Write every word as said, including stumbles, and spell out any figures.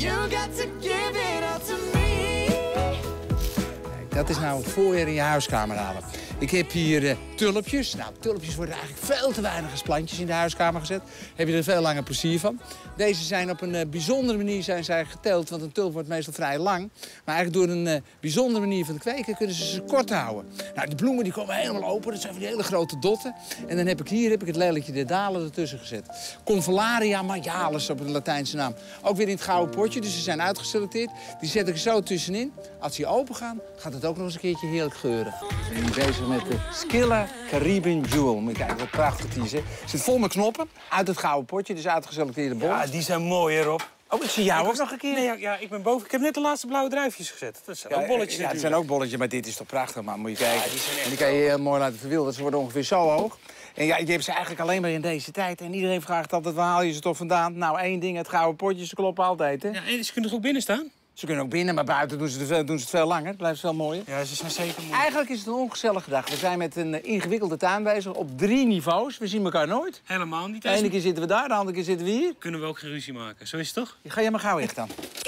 You got to give it all to me. Kijk, dat is nou het voorjaar in je huiskamer halen. Ik heb hier uh, tulpjes. Nou, tulpjes worden eigenlijk veel te weinig als plantjes in de huiskamer gezet. Heb je er veel langer plezier van. Deze zijn op een uh, bijzondere manier zijn zij geteld, want een tulp wordt meestal vrij lang. Maar eigenlijk door een uh, bijzondere manier van het kweken kunnen ze ze kort houden. Nou, die bloemen die komen helemaal open. Dat zijn van die hele grote dotten. En dan heb ik hier heb ik het lelietje de dalen ertussen gezet. Convallaria maialis op de Latijnse naam. Ook weer in het gouden potje, dus ze zijn uitgeselecteerd. Die zet ik er zo tussenin. Als die open gaan, gaat het ook nog eens een keertje heerlijk geuren. We zijn hier bezig met de Scylla Caribbean Jewel. Moet je kijken wat prachtig die is. Hè? Zit vol met knoppen uit het gouden potje, dus uitgeselecteerde bol. Ja, die zijn mooi, hè, Rob. Oh, ik zie jou ik ook was... nog een keer. Nee, ja, ja, ik ben boven. Ik heb net de laatste blauwe druifjes gezet. Dat zijn Ja, ook bolletjes ja, het zijn ook bolletjes, maar dit is toch prachtig, man. Moet je kijken. Ja, die zijn echt en die kan je heel mooi laten verwilderen. Ze worden ongeveer zo hoog. En ja, je hebt ze eigenlijk alleen maar in deze tijd. En iedereen vraagt altijd, waar haal je ze toch vandaan? Nou, één ding, het gouden potje, ze kloppen altijd, hè? Ja, en ze kunnen toch ook binnen staan? Ze kunnen ook binnen, maar buiten doen ze het veel, doen ze het veel langer. Het blijft veel mooier. Ja, ze zijn zeker mooi. Eigenlijk is het een ongezellige dag. We zijn met een ingewikkelde tuin bezig op drie niveaus. We zien elkaar nooit. Helemaal niet. De ene keer zitten we daar, de andere keer zitten we hier. Kunnen we ook geen ruzie maken. Zo is het toch? Ga jij maar gauw echt dan.